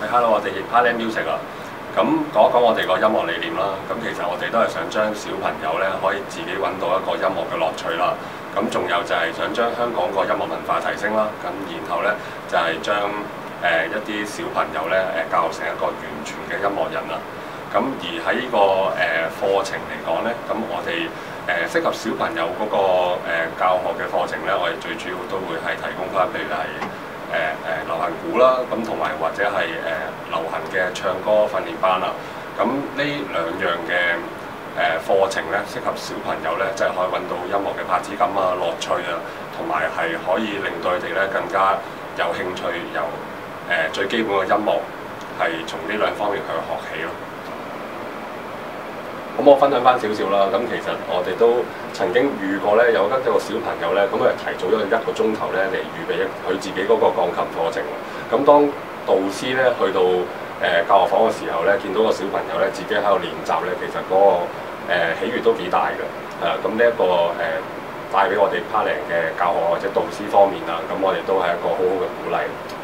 Hello，我哋 Parkland Music 啊，咁講一講我哋個音樂理念啦。咁其實我哋都係想將小朋友咧可以自己揾到一個音樂嘅樂趣啦。咁仲有就係想將香港個音樂文化提升啦。咁然後咧就係將一啲小朋友咧教育成一個完全嘅音樂人啦。咁而喺呢個課程嚟講咧，咁我哋適合小朋友嗰個教學嘅課程咧，我哋最主要都會係提供翻，譬如係流行鼓啦，咁同埋或者係流行嘅唱歌訓練班啦。咁呢兩樣嘅課程咧，適合小朋友咧，即係可以揾到音樂嘅拍子感啊、樂趣啊，同埋係可以令到佢哋咧更加有興趣，由最基本嘅音樂係從呢兩方面去學起咯。咁我分享翻少少啦。咁其實我哋都曾經遇過咧，有一個小朋友咧，咁佢提早咗1個鐘頭咧嚟預備佢自己嗰個鋼琴課程。咁當導師咧去到教學房嘅時候咧，見到個小朋友咧自己喺度練習咧，其實嗰個喜悅都幾大嘅。咁呢一個帶俾我哋 Parkland 嘅教學或者導師方面啊，咁我哋都係一個好好嘅鼓勵。